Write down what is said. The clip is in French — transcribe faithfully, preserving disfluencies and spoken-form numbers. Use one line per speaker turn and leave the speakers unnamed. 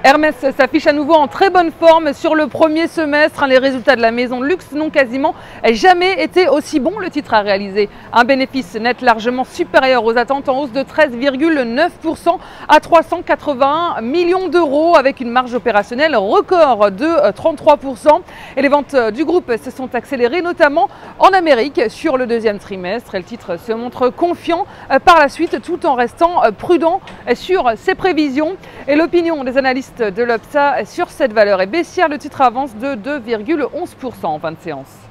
Hermès s'affiche à nouveau en très bonne forme sur le premier semestre. Les résultats de la maison de luxe n'ont quasiment jamais été aussi bons. Le titre a réalisé un bénéfice net largement supérieur aux attentes en hausse de treize virgule neuf pour cent à trois cent quatre-vingt-un millions d'euros avec une marge opérationnelle record de trente-trois pour cent. Et les ventes du groupe se sont accélérées notamment en Amérique sur le deuxième trimestre. Et le titre se montre confiant par la suite tout en restant prudent sur ses prévisions. Et l'opinion des analystes de l'O P S A sur cette valeur est baissière. Le titre avance de deux virgule onze pour cent en fin de séance.